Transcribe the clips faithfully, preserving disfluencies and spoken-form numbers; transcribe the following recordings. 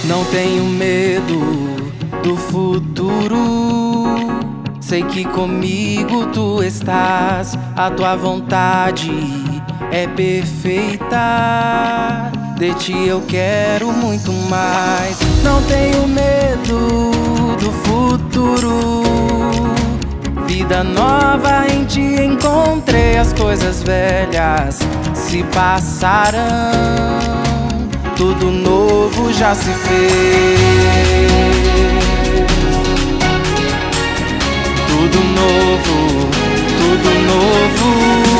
Não tenho medo do futuro. Sei que comigo tu estás. A tua vontade é perfeita. De ti eu quero muito mais. Não tenho medo do futuro. Vida nova em ti encontrei. As coisas velhas se passaram. Tudo novo já se fez. Tudo novo, tudo novo.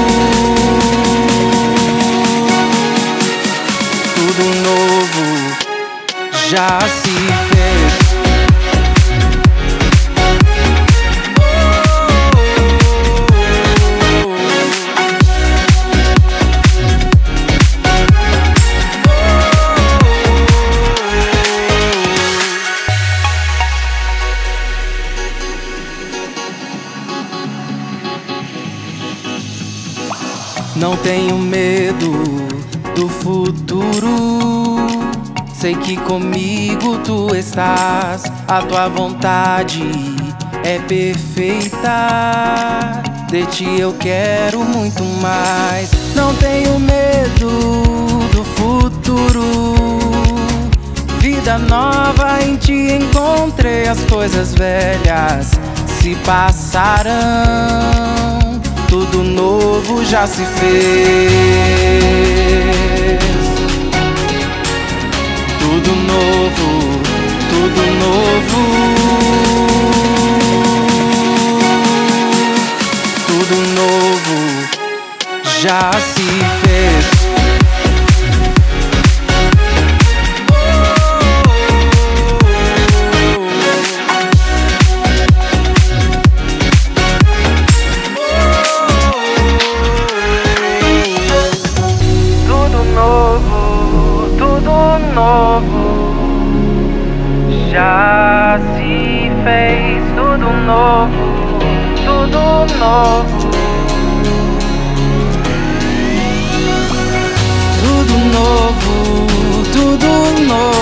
Tudo novo já se fez. Não tenho medo do futuro. Sei que comigo tu estás. A tua vontade é perfeita. De ti eu quero muito mais. Não tenho medo do futuro. Vida nova em ti encontrei. As coisas velhas se passaram. Tudo novo já se fez. Tudo novo, tudo novo. Tudo novo já se fez. Já se fez tudo novo, tudo novo. Tudo novo, tudo novo.